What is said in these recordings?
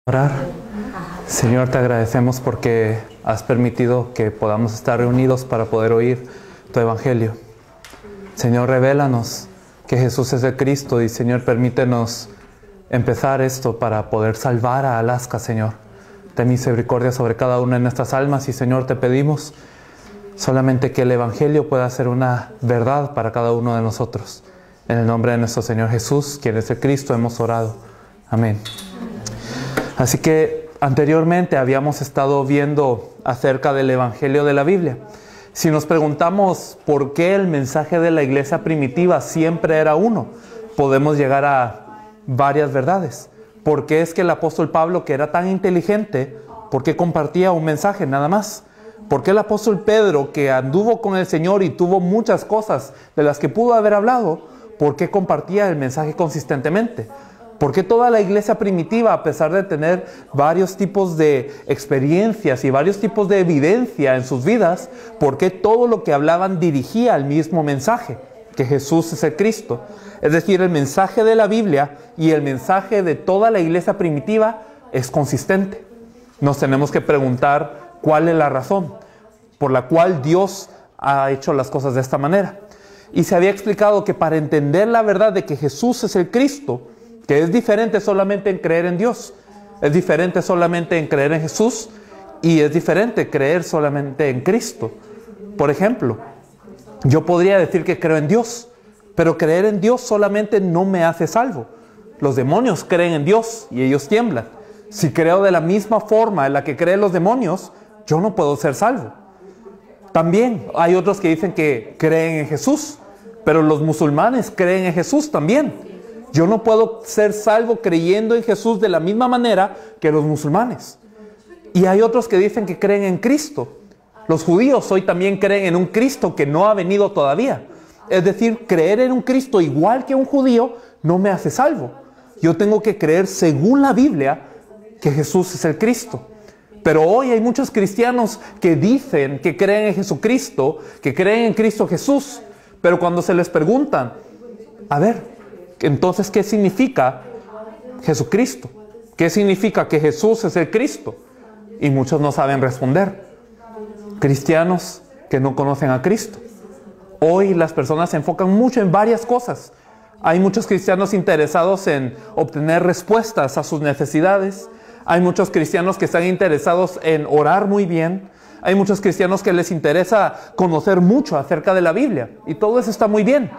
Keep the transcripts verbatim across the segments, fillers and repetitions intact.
Orar. Señor, te agradecemos porque has permitido que podamos estar reunidos para poder oír tu evangelio. Señor, revélanos que Jesús es el Cristo y, Señor, permítenos empezar esto para poder salvar a Alaska, Señor. Ten misericordia sobre cada una de nuestras almas y, Señor, te pedimos solamente que el evangelio pueda ser una verdad para cada uno de nosotros. En el nombre de nuestro Señor Jesús, quien es el Cristo, hemos orado. Amén. Así que anteriormente habíamos estado viendo acerca del evangelio de la Biblia. Si nos preguntamos por qué el mensaje de la iglesia primitiva siempre era uno, podemos llegar a varias verdades. ¿Por qué es que el apóstol Pablo, que era tan inteligente, por qué compartía un mensaje nada más? ¿Por qué el apóstol Pedro, que anduvo con el Señor y tuvo muchas cosas de las que pudo haber hablado, por qué compartía el mensaje consistentemente? ¿Por qué toda la iglesia primitiva, a pesar de tener varios tipos de experiencias y varios tipos de evidencia en sus vidas, por qué todo lo que hablaban dirigía al mismo mensaje, que Jesús es el Cristo? Es decir, el mensaje de la Biblia y el mensaje de toda la iglesia primitiva es consistente. Nos tenemos que preguntar cuál es la razón por la cual Dios ha hecho las cosas de esta manera. Y se había explicado que para entender la verdad de que Jesús es el Cristo, que es diferente solamente en creer en Dios, es diferente solamente en creer en Jesús y es diferente creer solamente en Cristo. Por ejemplo, yo podría decir que creo en Dios, pero creer en Dios solamente no me hace salvo. Los demonios creen en Dios y ellos tiemblan. Si creo de la misma forma en la que creen los demonios, yo no puedo ser salvo. También hay otros que dicen que creen en Jesús, pero los musulmanes creen en Jesús también. Yo no puedo ser salvo creyendo en Jesús de la misma manera que los musulmanes. Y hay otros que dicen que creen en Cristo. Los judíos hoy también creen en un Cristo que no ha venido todavía. Es decir, creer en un Cristo igual que un judío no me hace salvo. Yo tengo que creer según la Biblia que Jesús es el Cristo. Pero hoy hay muchos cristianos que dicen que creen en Jesucristo, que creen en Cristo Jesús. Pero cuando se les preguntan, a ver, entonces, ¿qué significa Jesucristo? ¿Qué significa que Jesús es el Cristo? Y muchos no saben responder. Cristianos que no conocen a Cristo. Hoy las personas se enfocan mucho en varias cosas. Hay muchos cristianos interesados en obtener respuestas a sus necesidades. Hay muchos cristianos que están interesados en orar muy bien. Hay muchos cristianos que les interesa conocer mucho acerca de la Biblia. Y todo eso está muy bien.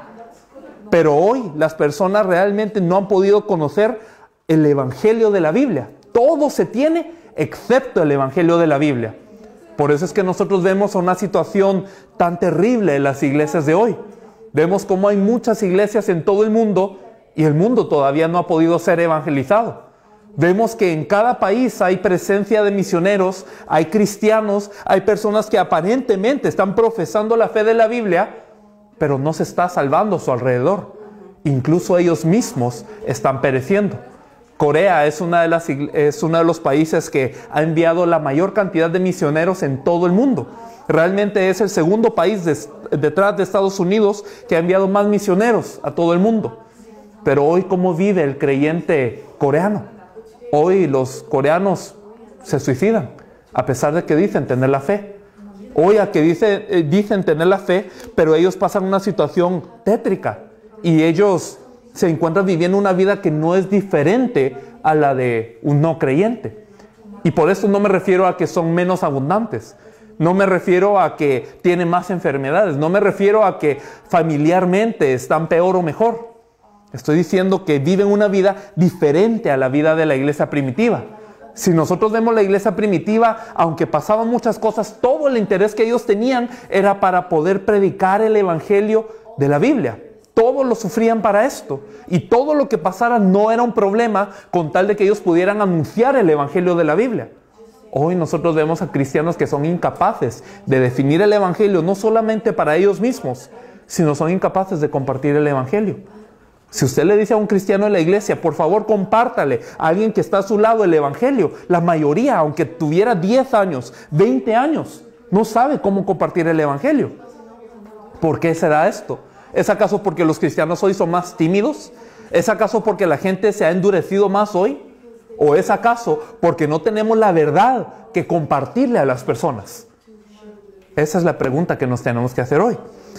Pero hoy las personas realmente no han podido conocer el evangelio de la Biblia. Todo se tiene excepto el evangelio de la Biblia. Por eso es que nosotros vemos una situación tan terrible en las iglesias de hoy. Vemos cómo hay muchas iglesias en todo el mundo y el mundo todavía no ha podido ser evangelizado. Vemos que en cada país hay presencia de misioneros, hay cristianos, hay personas que aparentemente están profesando la fe de la Biblia, pero no se está salvando a su alrededor. Incluso ellos mismos están pereciendo. Corea es, una de las, es uno de los países que ha enviado la mayor cantidad de misioneros en todo el mundo. Realmente es el segundo país des, detrás de Estados Unidos que ha enviado más misioneros a todo el mundo. Pero hoy, ¿cómo vive el creyente coreano? Hoy los coreanos se suicidan, a pesar de que dicen tener la fe. Hoy a que dice, eh, dicen tener la fe, pero ellos pasan una situación tétrica y ellos se encuentran viviendo una vida que no es diferente a la de un no creyente. Y por eso no me refiero a que son menos abundantes, no me refiero a que tienen más enfermedades, no me refiero a que familiarmente están peor o mejor. Estoy diciendo que viven una vida diferente a la vida de la iglesia primitiva. Si nosotros vemos la iglesia primitiva, aunque pasaban muchas cosas, todo el interés que ellos tenían era para poder predicar el evangelio de la Biblia. Todos lo sufrían para esto. Y todo lo que pasara no era un problema con tal de que ellos pudieran anunciar el evangelio de la Biblia. Hoy nosotros vemos a cristianos que son incapaces de definir el evangelio, no solamente para ellos mismos, sino son incapaces de compartir el evangelio. Si usted le dice a un cristiano en la iglesia, por favor compártale a alguien que está a su lado el evangelio, la mayoría, aunque tuviera diez años, veinte años, no sabe cómo compartir el evangelio. ¿Por qué será esto? ¿Es acaso porque los cristianos hoy son más tímidos? ¿Es acaso porque la gente se ha endurecido más hoy? ¿O es acaso porque no tenemos la verdad que compartirle a las personas? Esa es la pregunta que nos tenemos que hacer hoy.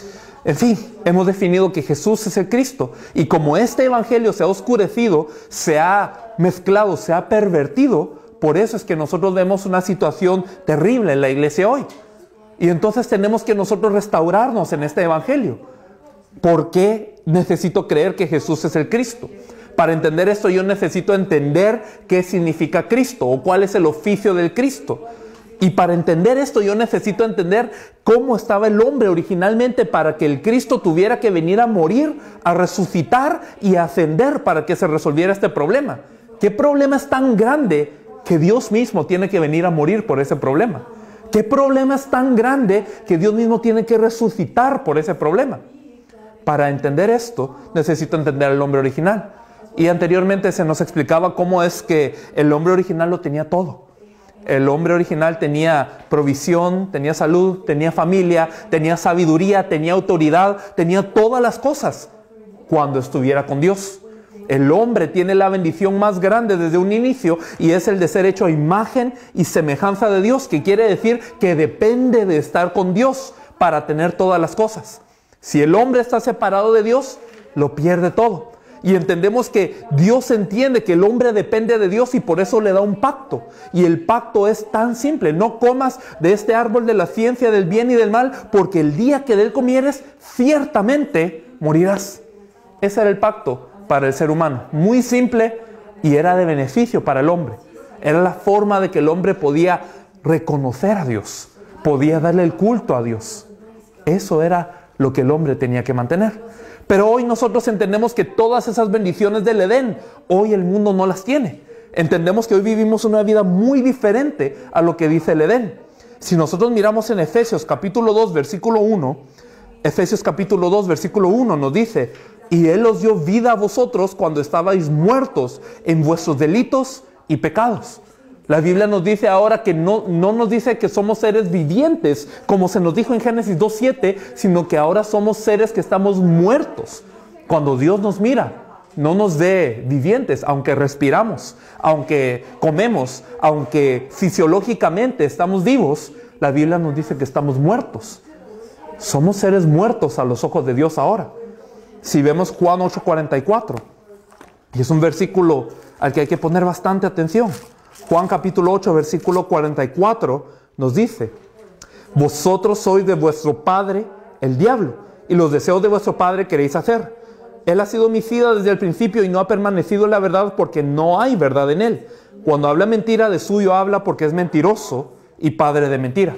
En fin, hemos definido que Jesús es el Cristo. Y como este evangelio se ha oscurecido, se ha mezclado, se ha pervertido, por eso es que nosotros vemos una situación terrible en la iglesia hoy. Y entonces tenemos que nosotros restaurarnos en este evangelio. ¿Por qué necesito creer que Jesús es el Cristo? Para entender esto yo necesito entender qué significa Cristo o cuál es el oficio del Cristo. Y para entender esto yo necesito entender cómo estaba el hombre originalmente para que el Cristo tuviera que venir a morir, a resucitar y a ascender para que se resolviera este problema. ¿Qué problema es tan grande que Dios mismo tiene que venir a morir por ese problema? ¿Qué problema es tan grande que Dios mismo tiene que resucitar por ese problema? Para entender esto necesito entender al hombre original. Y anteriormente se nos explicaba cómo es que el hombre original lo tenía todo. El hombre original tenía provisión, tenía salud, tenía familia, tenía sabiduría, tenía autoridad, tenía todas las cosas cuando estuviera con Dios. El hombre tiene la bendición más grande desde un inicio y es el de ser hecho a imagen y semejanza de Dios, que quiere decir que depende de estar con Dios para tener todas las cosas. Si el hombre está separado de Dios, lo pierde todo. Y entendemos que Dios entiende que el hombre depende de Dios y por eso le da un pacto. Y el pacto es tan simple: no comas de este árbol de la ciencia del bien y del mal, porque el día que de él comieres, ciertamente morirás. Ese era el pacto para el ser humano. Muy simple y era de beneficio para el hombre. Era la forma de que el hombre podía reconocer a Dios, podía darle el culto a Dios. Eso era lo que el hombre tenía que mantener. Pero hoy nosotros entendemos que todas esas bendiciones del Edén, hoy el mundo no las tiene. Entendemos que hoy vivimos una vida muy diferente a lo que dice el Edén. Si nosotros miramos en Efesios capítulo dos, versículo uno, Efesios capítulo dos, versículo uno nos dice: y Él os dio vida a vosotros cuando estabais muertos en vuestros delitos y pecados. La Biblia nos dice ahora que no, no nos dice que somos seres vivientes, como se nos dijo en Génesis dos siete, sino que ahora somos seres que estamos muertos. Cuando Dios nos mira, no nos ve vivientes, aunque respiramos, aunque comemos, aunque fisiológicamente estamos vivos, la Biblia nos dice que estamos muertos. Somos seres muertos a los ojos de Dios ahora. Si vemos Juan ocho cuarenta y cuatro, y es un versículo al que hay que poner bastante atención. Juan capítulo ocho, versículo cuarenta y cuatro nos dice: vosotros sois de vuestro padre el diablo, y los deseos de vuestro padre queréis hacer. Él ha sido homicida desde el principio y no ha permanecido en la verdad, porque no hay verdad en él. Cuando habla mentira, de suyo habla, porque es mentiroso y padre de mentira.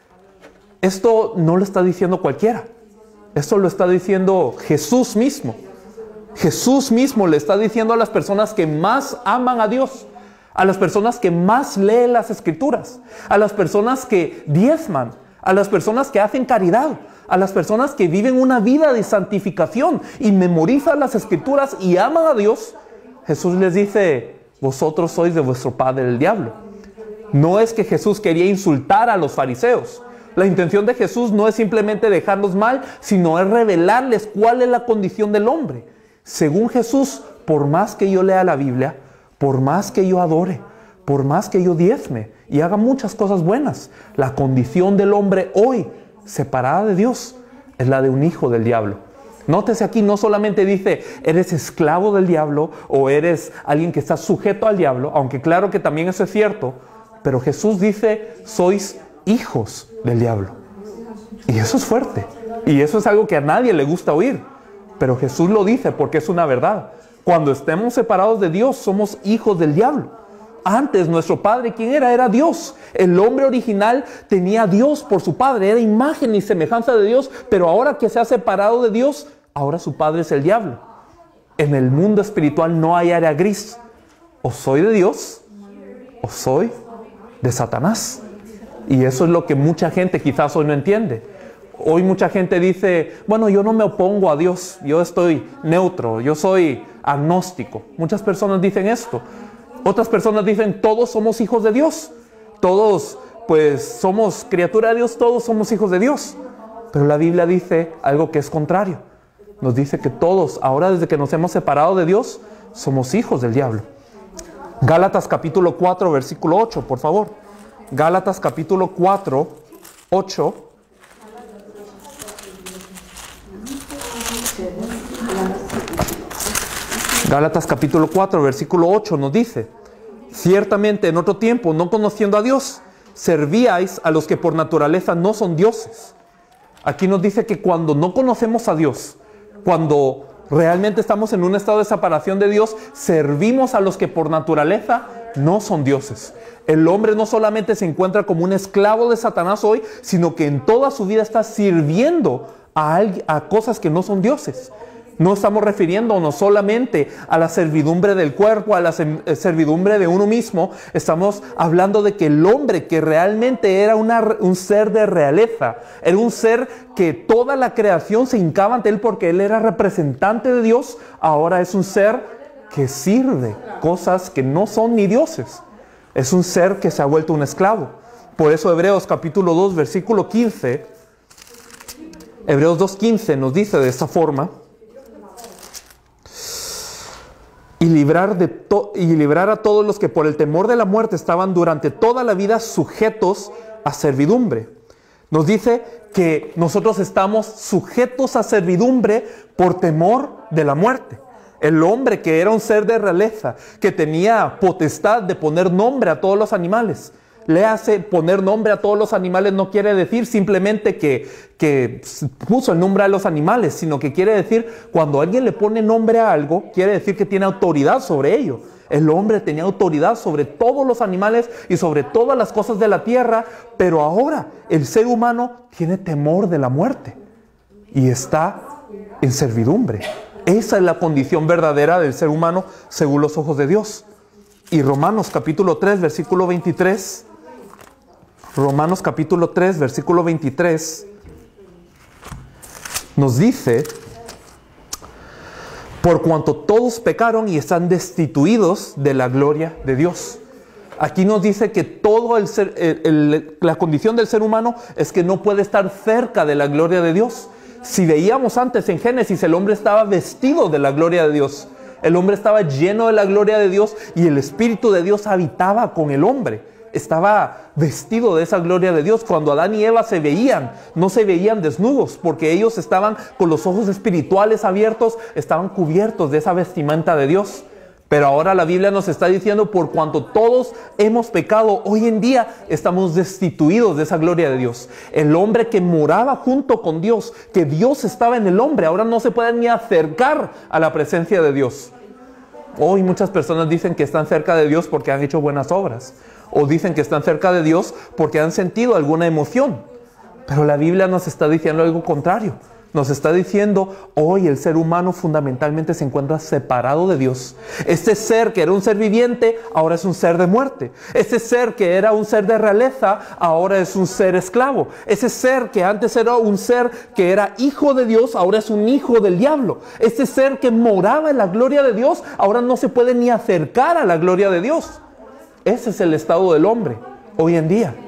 Esto no lo está diciendo cualquiera. Esto lo está diciendo Jesús mismo. Jesús mismo le está diciendo a las personas que más aman a Dios, a las personas que más leen las Escrituras, a las personas que diezman, a las personas que hacen caridad, a las personas que viven una vida de santificación y memorizan las Escrituras y aman a Dios. Jesús les dice: vosotros sois de vuestro padre el diablo. No es que Jesús quería insultar a los fariseos. La intención de Jesús no es simplemente dejarlos mal, sino es revelarles cuál es la condición del hombre. Según Jesús, por más que yo lea la Biblia, por más que yo adore, por más que yo diezme y haga muchas cosas buenas, la condición del hombre hoy, separada de Dios, es la de un hijo del diablo. Nótese aquí, no solamente dice eres esclavo del diablo o eres alguien que está sujeto al diablo, aunque claro que también eso es cierto, pero Jesús dice sois hijos del diablo. Y eso es fuerte. Y eso es algo que a nadie le gusta oír. Pero Jesús lo dice porque es una verdad. Cuando estemos separados de Dios, somos hijos del diablo. Antes, nuestro padre, ¿quién era? Era Dios. El hombre original tenía a Dios por su padre. Era imagen y semejanza de Dios. Pero ahora que se ha separado de Dios, ahora su padre es el diablo. En el mundo espiritual no hay área gris. O soy de Dios, o soy de Satanás. Y eso es lo que mucha gente quizás hoy no entiende. Hoy mucha gente dice, bueno, yo no me opongo a Dios, yo estoy neutro, yo soy agnóstico. Muchas personas dicen esto. Otras personas dicen, todos somos hijos de Dios. Todos, pues, somos criatura de Dios, todos somos hijos de Dios. Pero la Biblia dice algo que es contrario. Nos dice que todos, ahora desde que nos hemos separado de Dios, somos hijos del diablo. Gálatas capítulo cuatro, versículo ocho, por favor. Gálatas capítulo cuatro, ocho. Gálatas capítulo cuatro, versículo ocho nos dice: ciertamente en otro tiempo, no conociendo a Dios, servíais a los que por naturaleza no son dioses. Aquí nos dice que cuando no conocemos a Dios, cuando realmente estamos en un estado de separación de Dios, servimos a los que por naturaleza no son dioses. El hombre no solamente se encuentra como un esclavo de Satanás hoy, sino que en toda su vida está sirviendo a, a cosas que no son dioses. No estamos refiriéndonos solamente a la servidumbre del cuerpo, a la servidumbre de uno mismo. Estamos hablando de que el hombre, que realmente era una, un ser de realeza, era un ser que toda la creación se hincaba ante él porque él era representante de Dios, ahora es un ser que sirve cosas que no son ni dioses. Es un ser que se ha vuelto un esclavo. Por eso Hebreos capítulo dos, versículo quince, Hebreos dos quince nos dice de esta forma: Y librar, de to y librar a todos los que por el temor de la muerte estaban durante toda la vida sujetos a servidumbre. Nos dice que nosotros estamos sujetos a servidumbre por temor de la muerte. El hombre, que era un ser de realeza, que tenía potestad de poner nombre a todos los animales. Le hace poner nombre a todos los animales, no quiere decir simplemente que, que puso el nombre a los animales, sino que quiere decir, cuando alguien le pone nombre a algo, quiere decir que tiene autoridad sobre ello. El hombre tenía autoridad sobre todos los animales y sobre todas las cosas de la tierra, pero ahora el ser humano tiene temor de la muerte y está en servidumbre. Esa es la condición verdadera del ser humano según los ojos de Dios. Y Romanos capítulo tres, versículo veintitrés... Romanos capítulo tres, versículo veintitrés, nos dice: por cuanto todos pecaron y están destituidos de la gloria de Dios. Aquí nos dice que todo el ser, el, el, la condición del ser humano es que no puede estar cerca de la gloria de Dios. Si veíamos antes en Génesis, el hombre estaba vestido de la gloria de Dios. El hombre estaba lleno de la gloria de Dios y el Espíritu de Dios habitaba con el hombre. Estaba vestido de esa gloria de Dios. Cuando Adán y Eva se veían, no se veían desnudos, porque ellos estaban con los ojos espirituales abiertos, estaban cubiertos de esa vestimenta de Dios. Pero ahora la Biblia nos está diciendo, por cuanto todos hemos pecado, hoy en día estamos destituidos de esa gloria de Dios. El hombre que moraba junto con Dios, que Dios estaba en el hombre, ahora no se puede ni acercar a la presencia de Dios. Hoy muchas personas dicen que están cerca de Dios porque han hecho buenas obras. O dicen que están cerca de Dios porque han sentido alguna emoción. Pero la Biblia nos está diciendo algo contrario. Nos está diciendo, hoy el ser humano fundamentalmente se encuentra separado de Dios. Este ser que era un ser viviente, ahora es un ser de muerte. Ese ser que era un ser de realeza, ahora es un ser esclavo. Ese ser que antes era un ser que era hijo de Dios, ahora es un hijo del diablo. Ese ser que moraba en la gloria de Dios, ahora no se puede ni acercar a la gloria de Dios. Ese es el estado del hombre hoy en día.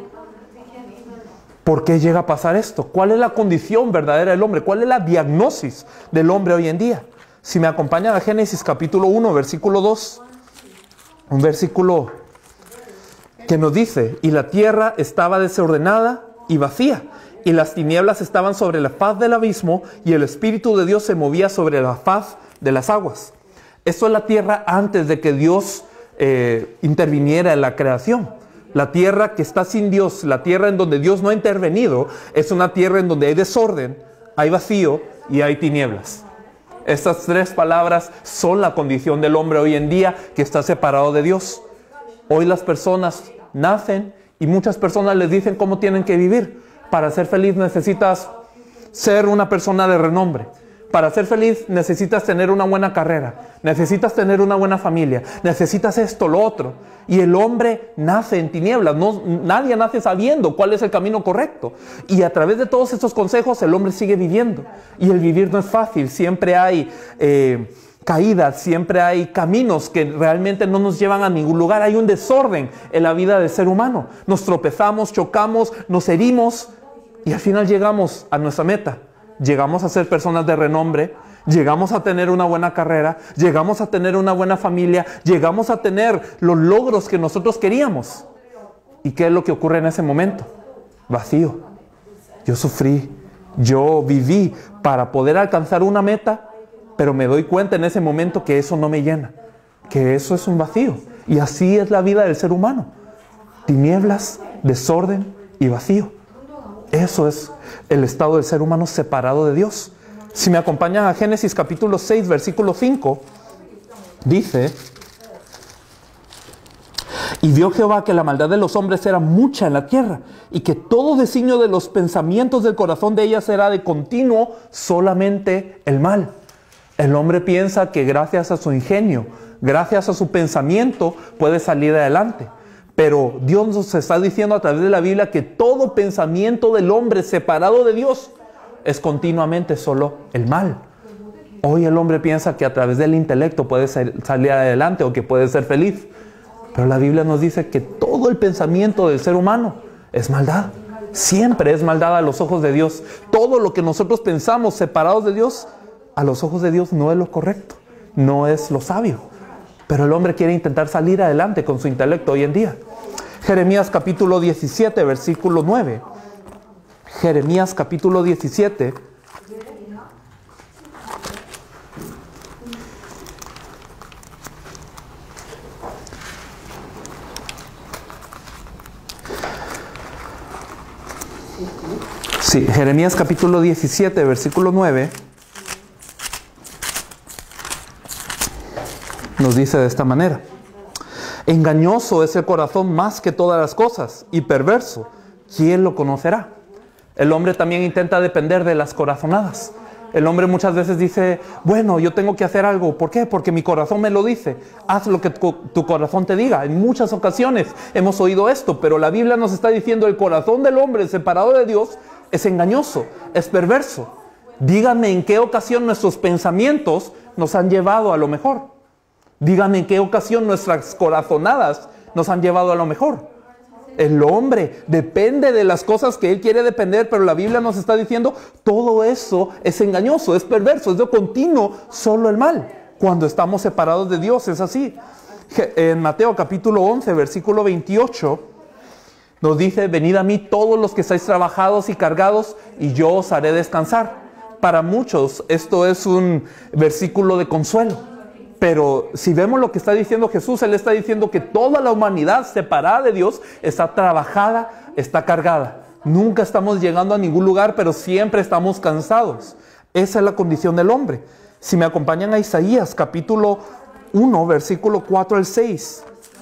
¿Por qué llega a pasar esto? ¿Cuál es la condición verdadera del hombre? ¿Cuál es la diagnosis del hombre hoy en día? Si me acompañan a Génesis capítulo uno, versículo dos. Un versículo que nos dice: y la tierra estaba desordenada y vacía, y las tinieblas estaban sobre la faz del abismo, y el Espíritu de Dios se movía sobre la faz de las aguas. Esto es la tierra antes de que Dios Eh, interviniera en la creación. La tierra que está sin Dios, la tierra en donde Dios no ha intervenido, es una tierra en donde hay desorden, hay vacío y hay tinieblas. Estas tres palabras son la condición del hombre hoy en día, que está separado de Dios. Hoy las personas nacen y muchas personas les dicen cómo tienen que vivir. Para ser feliz necesitas ser una persona de renombre. Para ser feliz necesitas tener una buena carrera, necesitas tener una buena familia, necesitas esto, lo otro. Y el hombre nace en tinieblas, no, nadie nace sabiendo cuál es el camino correcto. Y a través de todos estos consejos el hombre sigue viviendo. Y el vivir no es fácil, siempre hay eh, caídas, siempre hay caminos que realmente no nos llevan a ningún lugar. Hay un desorden en la vida del ser humano. Nos tropezamos, chocamos, nos herimos y al final llegamos a nuestra meta. Llegamos a ser personas de renombre, llegamos a tener una buena carrera, llegamos a tener una buena familia, llegamos a tener los logros que nosotros queríamos. ¿Y qué es lo que ocurre en ese momento? Vacío. Yo sufrí, yo viví para poder alcanzar una meta, pero me doy cuenta en ese momento que eso no me llena, que eso es un vacío. Y así es la vida del ser humano. Tinieblas, desorden y vacío. Eso es el estado del ser humano separado de Dios. Si me acompañan a Génesis capítulo seis, versículo cinco, dice: y vio Jehová que la maldad de los hombres era mucha en la tierra, y que todo designio de los pensamientos del corazón de ellas era de continuo solamente el mal. El hombre piensa que gracias a su ingenio, gracias a su pensamiento, puede salir adelante. Pero Dios nos está diciendo a través de la Biblia que todo pensamiento del hombre separado de Dios es continuamente solo el mal. Hoy el hombre piensa que a través del intelecto puede salir adelante o que puede ser feliz. Pero la Biblia nos dice que todo el pensamiento del ser humano es maldad. Siempre es maldad a los ojos de Dios. Todo lo que nosotros pensamos separados de Dios, a los ojos de Dios no es lo correcto, no es lo sabio. Pero el hombre quiere intentar salir adelante con su intelecto hoy en día. Jeremías capítulo diecisiete, versículo nueve. Jeremías capítulo diecisiete. Sí, Jeremías capítulo diecisiete, versículo nueve. Nos dice de esta manera: engañoso es el corazón más que todas las cosas, y perverso, ¿quién lo conocerá? El hombre también intenta depender de las corazonadas. El hombre muchas veces dice: bueno, yo tengo que hacer algo. ¿Por qué? Porque mi corazón me lo dice. Haz lo que tu, tu corazón te diga. En muchas ocasiones hemos oído esto, pero la Biblia nos está diciendo: el corazón del hombre separado de Dios es engañoso, es perverso. Díganme en qué ocasión nuestros pensamientos nos han llevado a lo mejor. Díganme en qué ocasión nuestras corazonadas nos han llevado a lo mejor. El hombre depende de las cosas que él quiere depender, pero la Biblia nos está diciendo: todo eso es engañoso, es perverso, es de continuo solo el mal. Cuando estamos separados de Dios es así. En Mateo capítulo once, versículo veintiocho, nos dice: venid a mí todos los que estáis trabajados y cargados, y yo os haré descansar. Para muchos esto es un versículo de consuelo. Pero si vemos lo que está diciendo Jesús, Él está diciendo que toda la humanidad separada de Dios está trabajada, está cargada. Nunca estamos llegando a ningún lugar, pero siempre estamos cansados. Esa es la condición del hombre. Si me acompañan a Isaías capítulo uno, versículo cuatro al seis.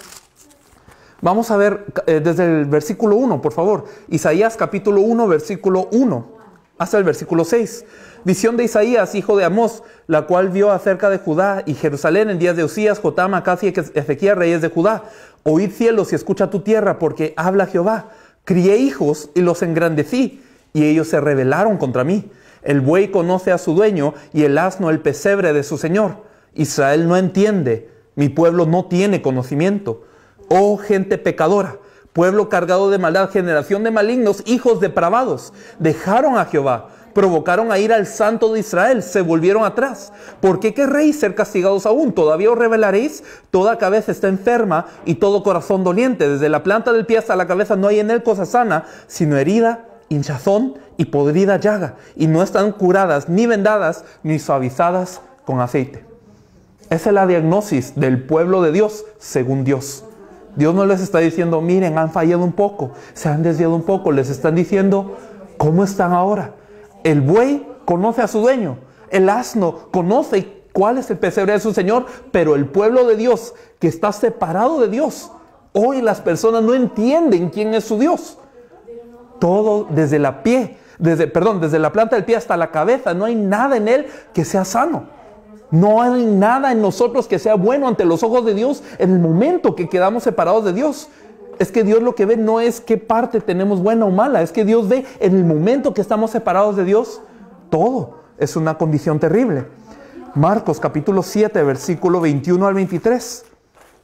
Vamos a ver eh, desde el versículo uno, por favor. Isaías capítulo uno, versículo uno, hasta el versículo seis. Visión de Isaías, hijo de Amós, la cual vio acerca de Judá y Jerusalén en días de Usías, Jotam, Acaz y Ezequías, reyes de Judá. Oíd cielos y escucha tu tierra, porque habla Jehová. Crié hijos y los engrandecí, y ellos se rebelaron contra mí. El buey conoce a su dueño, y el asno el pesebre de su señor. Israel no entiende, mi pueblo no tiene conocimiento. Oh gente pecadora, pueblo cargado de maldad, generación de malignos, hijos depravados, dejaron a Jehová. Provocaron a ir al Santo de Israel, se volvieron atrás. ¿Por qué querréis ser castigados aún? ¿Todavía os rebelaréis? Toda cabeza está enferma y todo corazón doliente. Desde la planta del pie hasta la cabeza no hay en él cosa sana, sino herida, hinchazón y podrida llaga. Y no están curadas, ni vendadas, ni suavizadas con aceite. Esa es la diagnosis del pueblo de Dios, según Dios. Dios no les está diciendo: miren, han fallado un poco, se han desviado un poco. Les están diciendo: ¿cómo están ahora? El buey conoce a su dueño, el asno conoce cuál es el pesebre de su señor, pero el pueblo de Dios que está separado de Dios, hoy las personas no entienden quién es su Dios. Todo desde la pie, desde, perdón, desde la planta del pie hasta la cabeza, no hay nada en él que sea sano. No hay nada en nosotros que sea bueno ante los ojos de Dios en el momento que quedamos separados de Dios. Es que Dios lo que ve no es qué parte tenemos buena o mala. Es que Dios ve en el momento que estamos separados de Dios, todo es una condición terrible. Marcos capítulo siete, versículo veintiuno al veintitrés.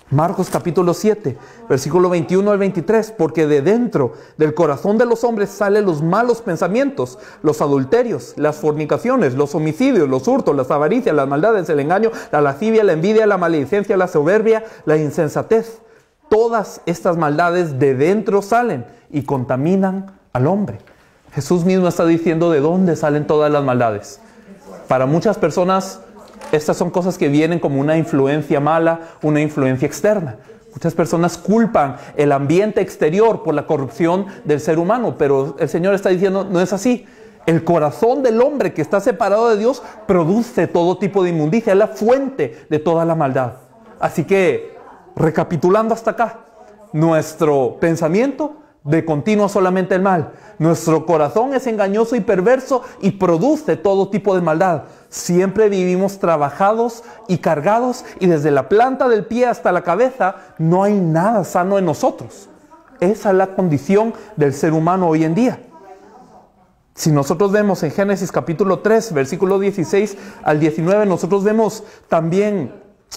Marcos capítulo siete, versículo veintiuno al veintitrés, porque de dentro del corazón de los hombres salen los malos pensamientos, los adulterios, las fornicaciones, los homicidios, los hurtos, las avaricias, las maldades, el engaño, la lascivia, la envidia, la maledicencia, la soberbia, la insensatez. Todas estas maldades de dentro salen y contaminan al hombre. Jesús mismo está diciendo de dónde salen todas las maldades. Para muchas personas, estas son cosas que vienen como una influencia mala, una influencia externa. Muchas personas culpan el ambiente exterior por la corrupción del ser humano, pero el Señor está diciendo, no es así. El corazón del hombre que está separado de Dios produce todo tipo de inmundicia, es la fuente de toda la maldad. Así que, recapitulando hasta acá, nuestro pensamiento de continuo solamente el mal. Nuestro corazón es engañoso y perverso y produce todo tipo de maldad. Siempre vivimos trabajados y cargados, y desde la planta del pie hasta la cabeza no hay nada sano en nosotros. Esa es la condición del ser humano hoy en día. Si nosotros vemos en Génesis capítulo tres, versículo dieciséis al diecinueve, nosotros vemos también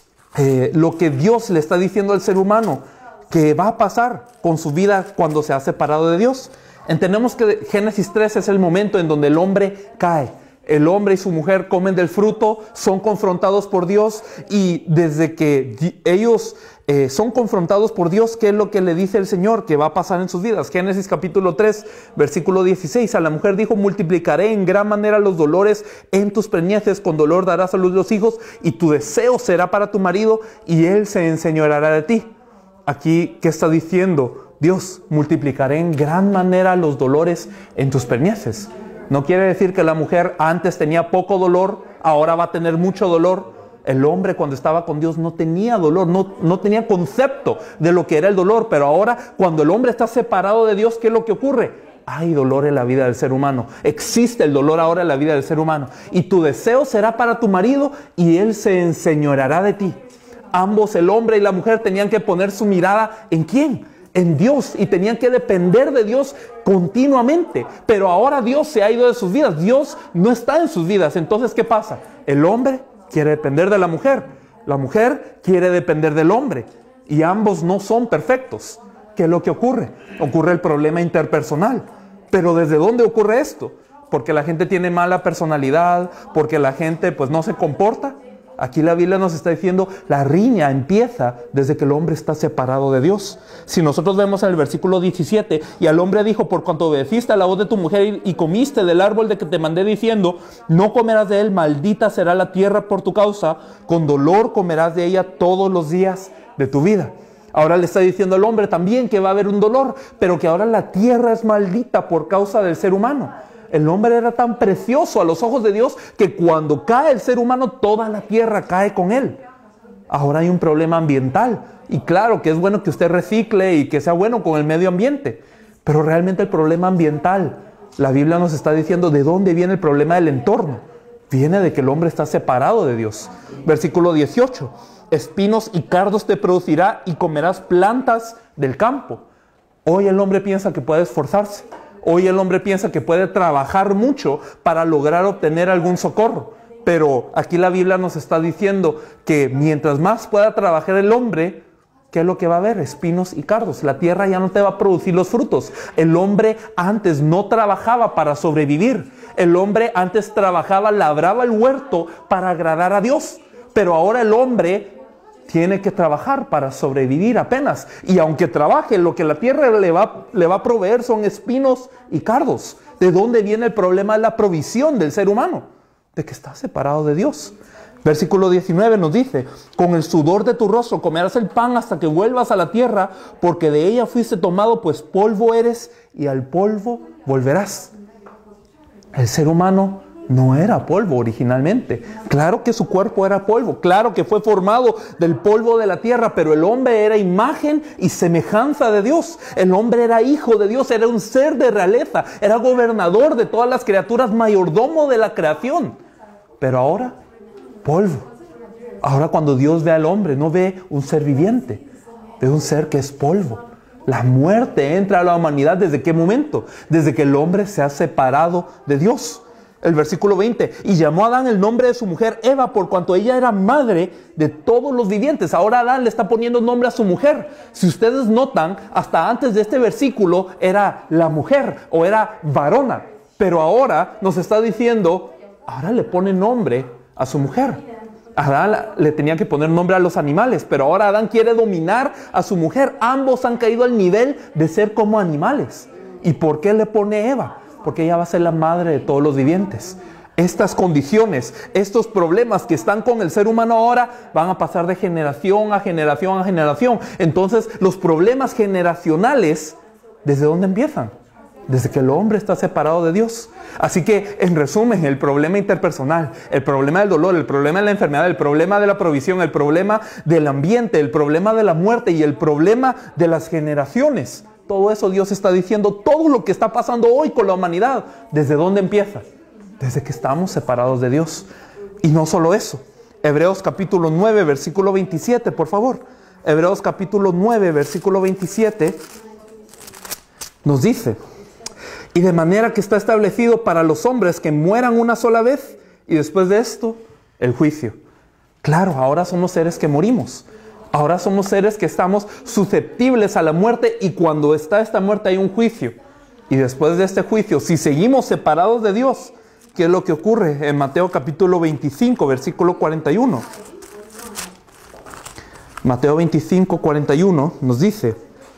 eh, lo que Dios le está diciendo al ser humano que va a pasar con su vida cuando se ha separado de Dios. Entendemos que Génesis tres es el momento en donde el hombre cae. El hombre y su mujer comen del fruto, son confrontados por Dios, y desde que ellos eh, son confrontados por Dios, ¿qué es lo que le dice el Señor que va a pasar en sus vidas? Génesis capítulo tres, versículo dieciséis. A la mujer dijo: multiplicaré en gran manera los dolores en tus preñeces, con dolor darás a luz los hijos, y tu deseo será para tu marido, y él se enseñoreará de ti. Aquí, ¿qué está diciendo Dios? Multiplicaré en gran manera los dolores en tus preñeces. No quiere decir que la mujer antes tenía poco dolor, ahora va a tener mucho dolor. El hombre cuando estaba con Dios no tenía dolor, no, no tenía concepto de lo que era el dolor. Pero ahora, cuando el hombre está separado de Dios, ¿qué es lo que ocurre? Hay dolor en la vida del ser humano. Existe el dolor ahora en la vida del ser humano. Y tu deseo será para tu marido, y él se enseñoreará de ti. Ambos, el hombre y la mujer, tenían que poner su mirada ¿en quién? En Dios, y tenían que depender de Dios continuamente. Pero ahora Dios se ha ido de sus vidas, Dios no está en sus vidas. Entonces, ¿qué pasa? El hombre quiere depender de la mujer, la mujer quiere depender del hombre, y ambos no son perfectos. ¿Qué es lo que ocurre? Ocurre el problema interpersonal. Pero ¿desde dónde ocurre esto? ¿Porque la gente tiene mala personalidad? ¿Porque la gente pues no se comporta? Aquí la Biblia nos está diciendo, la riña empieza desde que el hombre está separado de Dios. Si nosotros vemos en el versículo diecisiete, y al hombre dijo: por cuanto obedeciste a la voz de tu mujer y comiste del árbol de que te mandé diciendo, no comerás de él, maldita será la tierra por tu causa, con dolor comerás de ella todos los días de tu vida. Ahora le está diciendo al hombre también que va a haber un dolor, pero que ahora la tierra es maldita por causa del ser humano. El hombre era tan precioso a los ojos de Dios que cuando cae el ser humano, toda la tierra cae con él. Ahora hay un problema ambiental. Y claro que es bueno que usted recicle y que sea bueno con el medio ambiente. Pero realmente el problema ambiental, la Biblia nos está diciendo de dónde viene el problema del entorno. Viene de que el hombre está separado de Dios. Versículo dieciocho. Espinos y cardos te producirá y comerás plantas del campo. Hoy el hombre piensa que puede esforzarse. Hoy el hombre piensa que puede trabajar mucho para lograr obtener algún socorro. Pero aquí la Biblia nos está diciendo que mientras más pueda trabajar el hombre, ¿qué es lo que va a haber? Espinos y cardos. La tierra ya no te va a producir los frutos. El hombre antes no trabajaba para sobrevivir. El hombre antes trabajaba, labraba el huerto para agradar a Dios. Pero ahora el hombre tiene que trabajar para sobrevivir apenas. Y aunque trabaje, lo que la tierra le va, le va a proveer son espinos y cardos. ¿De dónde viene el problema de la provisión del ser humano? De que está separado de Dios. Versículo diecinueve nos dice: con el sudor de tu rostro comerás el pan hasta que vuelvas a la tierra, porque de ella fuiste tomado, pues polvo eres y al polvo volverás. El ser humano no era polvo originalmente. Claro que su cuerpo era polvo, claro que fue formado del polvo de la tierra, pero el hombre era imagen y semejanza de Dios. El hombre era hijo de Dios, era un ser de realeza, era gobernador de todas las criaturas, mayordomo de la creación. Pero ahora, polvo. Ahora cuando Dios ve al hombre, no ve un ser viviente, ve un ser que es polvo. La muerte entra a la humanidad. ¿Desde qué momento? Desde que el hombre se ha separado de Dios. El versículo veinte, y llamó a Adán el nombre de su mujer Eva, por cuanto ella era madre de todos los vivientes. Ahora Adán le está poniendo nombre a su mujer. Si ustedes notan, hasta antes de este versículo era la mujer o era varona. Pero ahora nos está diciendo, ahora le pone nombre a su mujer. Adán le tenía que poner nombre a los animales, pero ahora Adán quiere dominar a su mujer. Ambos han caído al nivel de ser como animales. ¿Y por qué le pone Eva? Porque ella va a ser la madre de todos los vivientes. Estas condiciones, estos problemas que están con el ser humano ahora van a pasar de generación a generación a generación. Entonces, los problemas generacionales, ¿desde dónde empiezan? Desde que el hombre está separado de Dios. Así que, en resumen, el problema interpersonal, el problema del dolor, el problema de la enfermedad, el problema de la provisión, el problema del ambiente, el problema de la muerte y el problema de las generaciones. Todo eso Dios está diciendo, todo lo que está pasando hoy con la humanidad, ¿desde dónde empieza? Desde que estamos separados de Dios. Y no solo eso. Hebreos capítulo nueve, versículo veintisiete, por favor. Hebreos capítulo nueve, versículo veintisiete, nos dice, y de manera que está establecido para los hombres que mueran una sola vez, y después de esto, el juicio. Claro, ahora somos seres que morimos. Ahora somos seres que estamos susceptibles a la muerte, y cuando está esta muerte hay un juicio. Y después de este juicio, si seguimos separados de Dios, ¿qué es lo que ocurre? En Mateo capítulo veinticinco, versículo cuarenta y uno. Mateo veinticinco, cuarenta y uno nos dice,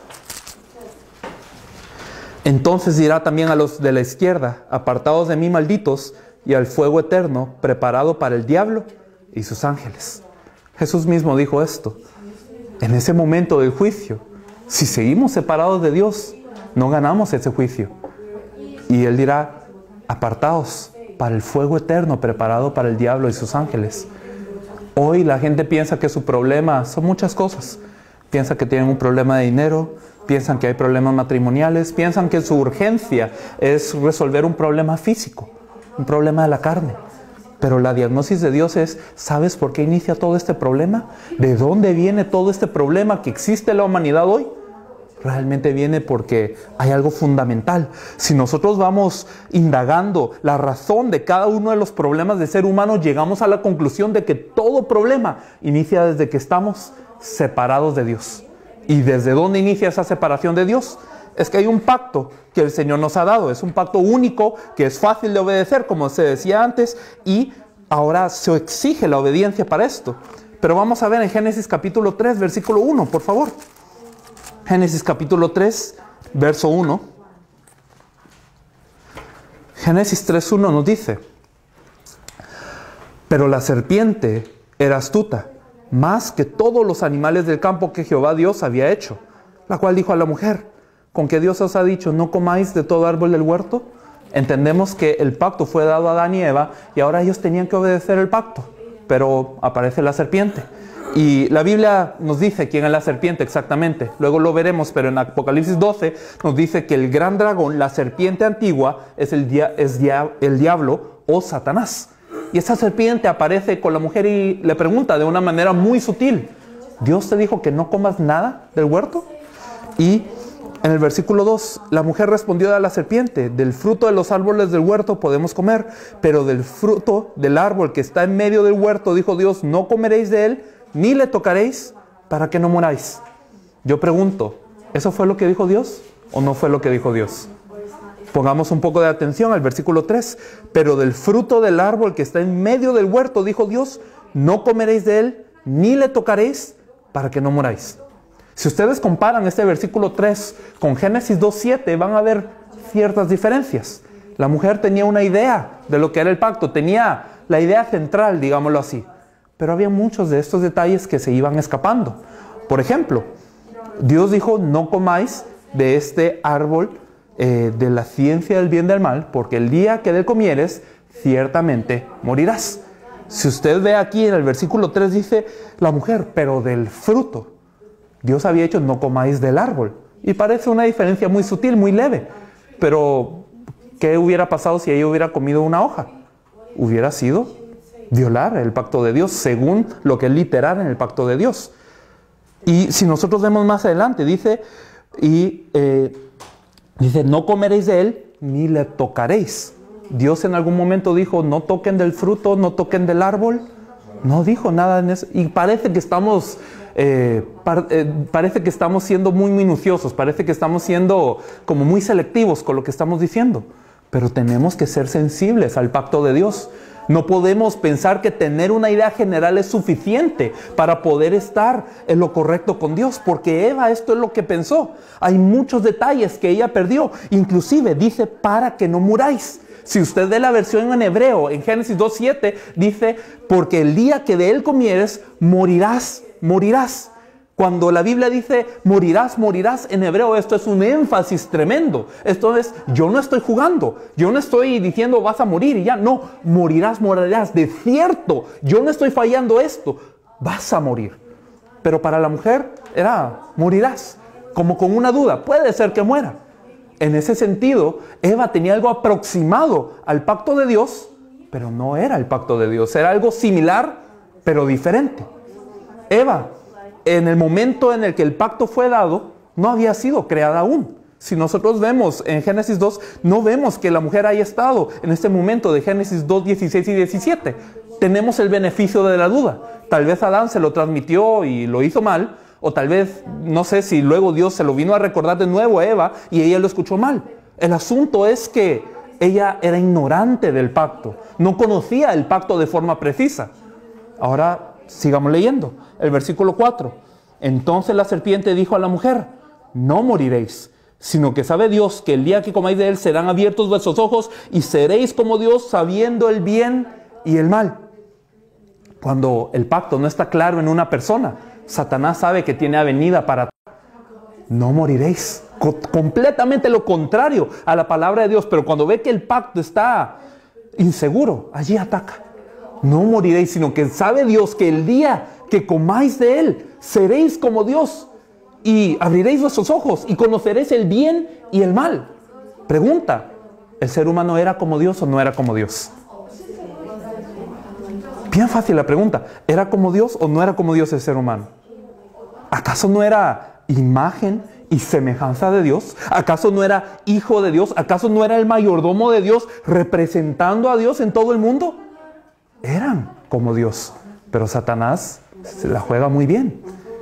entonces dirá también a los de la izquierda, apartados de mí, malditos, y al fuego eterno preparado para el diablo y sus ángeles. Jesús mismo dijo esto. En ese momento del juicio, si seguimos separados de Dios, no ganamos ese juicio. Y Él dirá, apartaos para el fuego eterno preparado para el diablo y sus ángeles. Hoy la gente piensa que su problema son muchas cosas. Piensa que tienen un problema de dinero, piensan que hay problemas matrimoniales, piensan que su urgencia es resolver un problema físico, un problema de la carne. Pero la diagnosis de Dios es, ¿sabes por qué inicia todo este problema? ¿De dónde viene todo este problema que existe en la humanidad hoy? Realmente viene porque hay algo fundamental. Si nosotros vamos indagando la razón de cada uno de los problemas del ser humano, llegamos a la conclusión de que todo problema inicia desde que estamos separados de Dios. ¿Y desde dónde inicia esa separación de Dios? Es que hay un pacto que el Señor nos ha dado. Es un pacto único que es fácil de obedecer, como se decía antes, y ahora se exige la obediencia para esto. Pero vamos a ver en Génesis capítulo tres, versículo uno, por favor. Génesis capítulo tres, verso uno. Génesis tres uno nos dice, pero la serpiente era astuta, más que todos los animales del campo que Jehová Dios había hecho, la cual dijo a la mujer, ¿con que Dios os ha dicho, no comáis de todo árbol del huerto? Entendemos que el pacto fue dado a Adán y Eva, y ahora ellos tenían que obedecer el pacto, pero aparece la serpiente. Y la Biblia nos dice quién es la serpiente exactamente, luego lo veremos, pero en Apocalipsis doce nos dice que el gran dragón, la serpiente antigua, es el, dia es dia el diablo o Satanás. Y esa serpiente aparece con la mujer y le pregunta de una manera muy sutil, ¿Dios te dijo que no comas nada del huerto? Y en el versículo dos, la mujer respondió a la serpiente, del fruto de los árboles del huerto podemos comer, pero del fruto del árbol que está en medio del huerto, dijo Dios, no comeréis de él, ni le tocaréis, para que no muráis. Yo pregunto, ¿eso fue lo que dijo Dios o no fue lo que dijo Dios? Pongamos un poco de atención al versículo tres. Pero del fruto del árbol que está en medio del huerto, dijo Dios, no comeréis de él, ni le tocaréis, para que no muráis. Si ustedes comparan este versículo tres con Génesis dos siete, van a ver ciertas diferencias. La mujer tenía una idea de lo que era el pacto, tenía la idea central, digámoslo así. Pero había muchos de estos detalles que se iban escapando. Por ejemplo, Dios dijo, no comáis de este árbol eh, de la ciencia del bien y del mal, porque el día que de él comieres, ciertamente morirás. Si usted ve aquí en el versículo tres, dice la mujer, pero del fruto. Dios había hecho, no comáis del árbol. Y parece una diferencia muy sutil, muy leve. Pero, ¿qué hubiera pasado si ella hubiera comido una hoja? Hubiera sido violar el pacto de Dios, según lo que es literal en el pacto de Dios. Y si nosotros vemos más adelante, dice, y, eh, dice, no comeréis de él, ni le tocaréis. Dios en algún momento dijo, no toquen del fruto, no toquen del árbol. No dijo nada en eso. Y parece que estamos, eh, par, eh, parece que estamos siendo muy minuciosos, parece que estamos siendo como muy selectivos con lo que estamos diciendo. Pero tenemos que ser sensibles al pacto de Dios. No podemos pensar que tener una idea general es suficiente para poder estar en lo correcto con Dios, porque Eva esto es lo que pensó. Hay muchos detalles que ella perdió. Inclusive dice, para que no muráis. Si usted ve la versión en hebreo, en Génesis dos siete, dice, porque el día que de él comieres, morirás, morirás. Cuando la Biblia dice, morirás, morirás, en hebreo esto es un énfasis tremendo. Esto es, yo no estoy jugando, yo no estoy diciendo vas a morir y ya. No, morirás, morirás, de cierto, yo no estoy fallando esto, vas a morir. Pero para la mujer era, morirás, como con una duda, puede ser que muera. En ese sentido, Eva tenía algo aproximado al pacto de Dios, pero no era el pacto de Dios. Era algo similar, pero diferente. Eva, en el momento en el que el pacto fue dado, no había sido creada aún. Si nosotros vemos en Génesis dos, no vemos que la mujer haya estado en este momento de Génesis dos, dieciséis y diecisiete. Tenemos el beneficio de la duda. Tal vez Adán se lo transmitió y lo hizo mal, o tal vez, no sé si luego Dios se lo vino a recordar de nuevo a Eva y ella lo escuchó mal. El asunto es que ella era ignorante del pacto, no conocía el pacto de forma precisa. Ahora sigamos leyendo, el versículo cuatro. Entonces la serpiente dijo a la mujer, no moriréis, sino que sabe Dios que el día que comáis de él serán abiertos vuestros ojos y seréis como Dios, sabiendo el bien y el mal. Cuando el pacto no está claro en una persona, Satanás sabe que tiene avenida para... No moriréis. Co- completamente lo contrario a la palabra de Dios. Pero cuando ve que el pacto está inseguro, allí ataca. No moriréis, sino que sabe Dios que el día que comáis de él, seréis como Dios. Y abriréis vuestros ojos y conoceréis el bien y el mal. Pregunta, ¿el ser humano era como Dios o no era como Dios? Bien fácil la pregunta. ¿Era como Dios o no era como Dios el ser humano? ¿Acaso no era imagen y semejanza de Dios? ¿Acaso no era hijo de Dios? ¿Acaso no era el mayordomo de Dios representando a Dios en todo el mundo? Eran como Dios. Pero Satanás se la juega muy bien.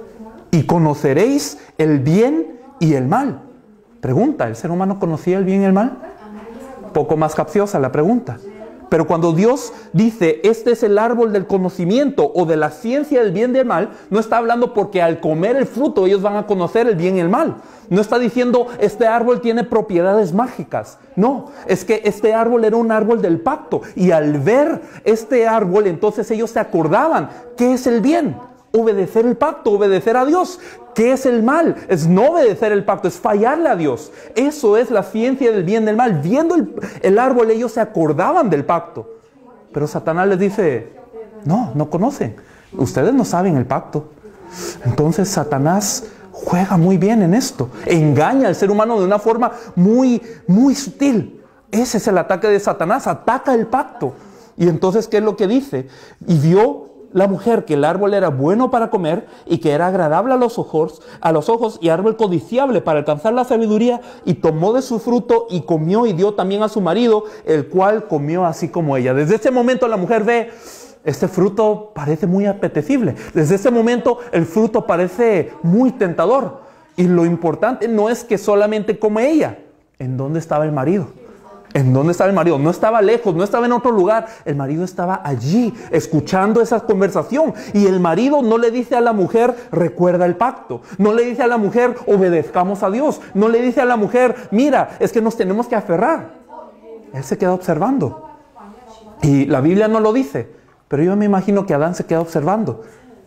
Y conoceréis el bien y el mal. Pregunta, ¿el ser humano conocía el bien y el mal? Poco más capciosa la pregunta. Pero cuando Dios dice, este es el árbol del conocimiento o de la ciencia del bien y del mal, no está hablando porque al comer el fruto ellos van a conocer el bien y el mal. No está diciendo, este árbol tiene propiedades mágicas. No, es que este árbol era un árbol del pacto. Y al ver este árbol, entonces ellos se acordaban, ¿qué es el bien? Obedecer el pacto, obedecer a Dios. ¿Qué es el mal? Es no obedecer el pacto, es fallarle a Dios. Eso es la ciencia del bien y del mal. Viendo el, el árbol, ellos se acordaban del pacto. Pero Satanás les dice, no, no conocen. Ustedes no saben el pacto. Entonces Satanás juega muy bien en esto. Engaña al ser humano de una forma muy, muy sutil. Ese es el ataque de Satanás. Ataca el pacto. Y entonces, ¿qué es lo que dice? Y vio la mujer que el árbol era bueno para comer y que era agradable a los ojos, a los ojos y árbol codiciable para alcanzar la sabiduría, y tomó de su fruto y comió y dio también a su marido, el cual comió así como ella. Desde ese momento la mujer ve, este fruto parece muy apetecible. Desde ese momento el fruto parece muy tentador. Y lo importante no es que solamente come ella. ¿En dónde estaba el marido? ¿En dónde estaba el marido? No estaba lejos, no estaba en otro lugar. El marido estaba allí, escuchando esa conversación. Y el marido no le dice a la mujer, recuerda el pacto. No le dice a la mujer, obedezcamos a Dios. No le dice a la mujer, mira, es que nos tenemos que aferrar. Él se queda observando. Y la Biblia no lo dice, pero yo me imagino que Adán se queda observando.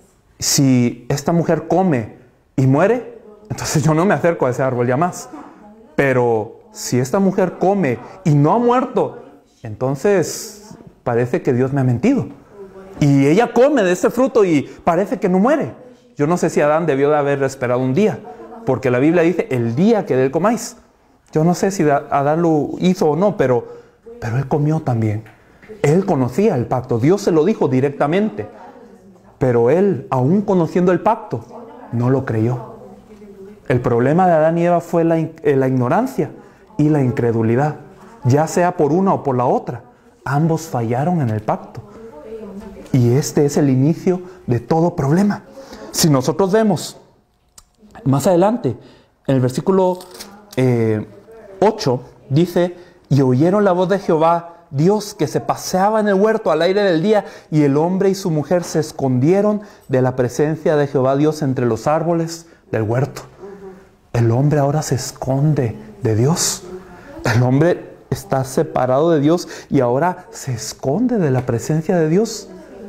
Si esta mujer come y muere, entonces yo no me acerco a ese árbol ya más. Pero si esta mujer come y no ha muerto, entonces parece que Dios me ha mentido. Y ella come de ese fruto y parece que no muere. Yo no sé si Adán debió de haber esperado un día, porque la Biblia dice, el día que de él comáis. Yo no sé si Adán lo hizo o no, pero, pero él comió también. Él conocía el pacto, Dios se lo dijo directamente. Pero él, aún conociendo el pacto, no lo creyó. El problema de Adán y Eva fue la, la ignorancia y la incredulidad. ya sea por una o por la otra. Ambos fallaron en el pacto. Y este es el inicio de todo problema. Si nosotros vemos más adelante, en el versículo eh, ocho, dice: y oyeron la voz de Jehová, Dios, que se paseaba en el huerto al aire del día, y el hombre y su mujer se escondieron de la presencia de Jehová Dios entre los árboles del huerto. El hombre ahora se esconde de Dios. El hombre está separado de Dios y ahora se esconde de la presencia de Dios.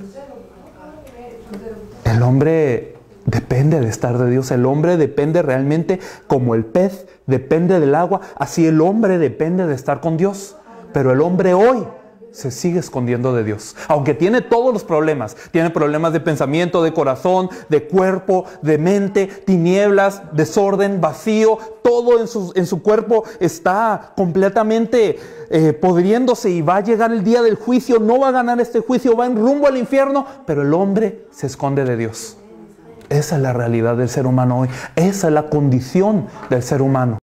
El hombre depende de estar de Dios. El hombre depende realmente, como el pez depende del agua, así el hombre depende de estar con Dios. Pero el hombre hoy se sigue escondiendo de Dios. Aunque tiene todos los problemas. Tiene problemas de pensamiento, de corazón, de cuerpo, de mente, tinieblas, desorden, vacío. Todo en su, en su cuerpo está completamente eh, podriéndose, y va a llegar el día del juicio. No va a ganar este juicio, va en rumbo al infierno. Pero el hombre se esconde de Dios. Esa es la realidad del ser humano hoy. Esa es la condición del ser humano.